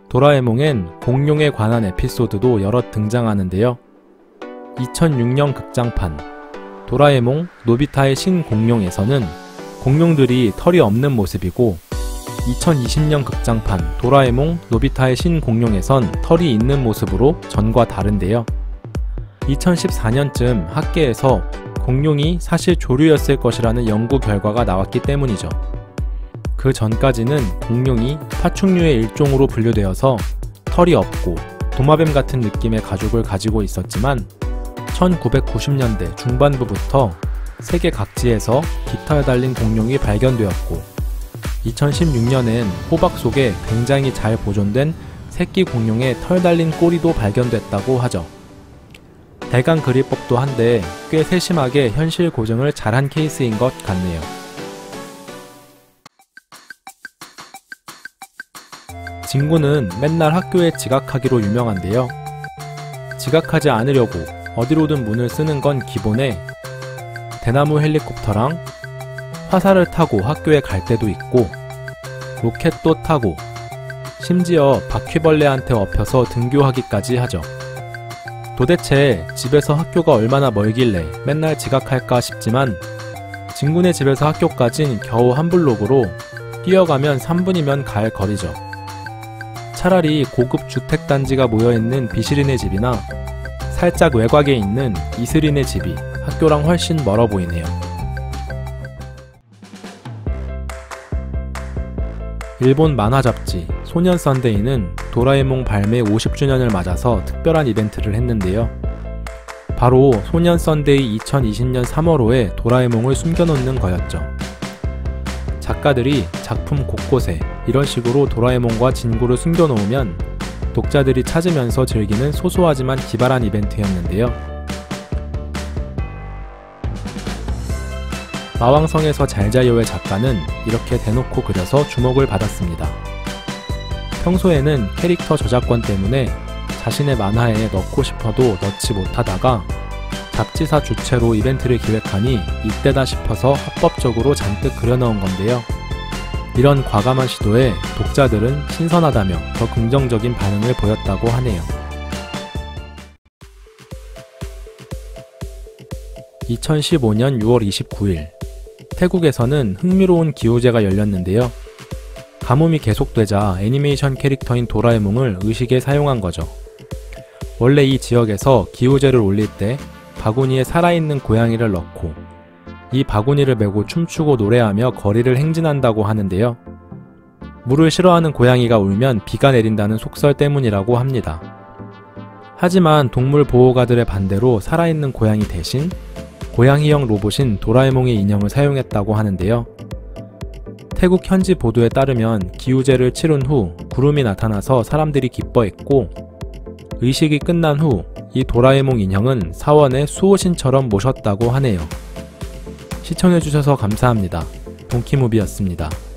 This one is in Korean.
도라에몽엔 공룡에 관한 에피소드도 여럿 등장하는데요. 2006년 극장판 도라에몽 노비타의 신공룡에서는 공룡들이 털이 없는 모습이고, 2020년 극장판 도라에몽 노비타의 신공룡에선 털이 있는 모습으로 전과 다른데요. 2014년쯤 학계에서 공룡이 사실 조류였을 것이라는 연구 결과가 나왔기 때문이죠. 그 전까지는 공룡이 파충류의 일종으로 분류되어서 털이 없고 도마뱀 같은 느낌의 가죽을 가지고 있었지만, 1990년대 중반부부터 세계 각지에서 깃털 달린 공룡이 발견되었고, 2016년엔 호박 속에 굉장히 잘 보존된 새끼 공룡의 털 달린 꼬리도 발견됐다고 하죠. 대강 그릴 법도 한데 꽤 세심하게 현실 고증을 잘한 케이스인 것 같네요. 진구는 맨날 학교에 지각하기로 유명한데요. 지각하지 않으려고 어디로든 문을 쓰는 건 기본에, 대나무 헬리콥터랑 화살을 타고 학교에 갈 때도 있고, 로켓도 타고, 심지어 바퀴벌레한테 엎혀서 등교하기까지 하죠. 도대체 집에서 학교가 얼마나 멀길래 맨날 지각할까 싶지만, 진군의 집에서 학교까진 겨우 한 블록으로 뛰어가면 3분이면 갈 거리죠. 차라리 고급 주택단지가 모여있는 비실인의 집이나 살짝 외곽에 있는 이슬인의 집이 학교랑 훨씬 멀어 보이네요. 일본 만화 잡지 소년 선데이는 도라에몽 발매 50주년을 맞아서 특별한 이벤트를 했는데요. 바로 소년 선데이 2020년 3월호에 도라에몽을 숨겨놓는 거였죠. 작가들이 작품 곳곳에 이런 식으로 도라에몽과 진구를 숨겨놓으면 독자들이 찾으면서 즐기는 소소하지만 기발한 이벤트였는데요. 마왕성에서 잘자요의 작가는 이렇게 대놓고 그려서 주목을 받았습니다. 평소에는 캐릭터 저작권 때문에 자신의 만화에 넣고 싶어도 넣지 못하다가 잡지사 주최로 이벤트를 기획하니 이때다 싶어서 합법적으로 잔뜩 그려넣은 건데요. 이런 과감한 시도에 독자들은 신선하다며 더 긍정적인 반응을 보였다고 하네요. 2015년 6월 29일 태국에서는 흥미로운 기호제가 열렸는데요. 가뭄이 계속되자 애니메이션 캐릭터인 도라에몽을 의식에 사용한 거죠. 원래 이 지역에서 기호제를 올릴 때 바구니에 살아있는 고양이를 넣고 이 바구니를 메고 춤추고 노래하며 거리를 행진한다고 하는데요. 물을 싫어하는 고양이가 울면 비가 내린다는 속설 때문이라고 합니다. 하지만 동물 보호가들의 반대로 살아있는 고양이 대신 고양이형 로봇인 도라에몽의 인형을 사용했다고 하는데요. 태국 현지 보도에 따르면 기우제를 치른 후 구름이 나타나서 사람들이 기뻐했고, 의식이 끝난 후 이 도라에몽 인형은 사원에 수호신처럼 모셨다고 하네요. 시청해주셔서 감사합니다. 동키무비였습니다.